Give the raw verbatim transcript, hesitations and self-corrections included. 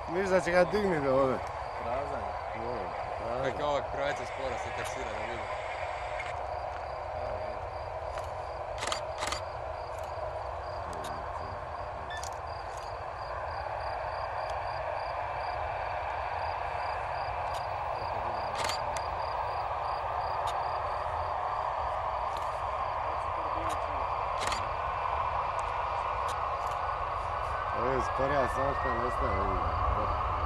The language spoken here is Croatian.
Viš da će ga digni do ove. Prazan je. Kako ovak Croatia spora se taksira da vidi. Ovo je skorija, samo što ne staje.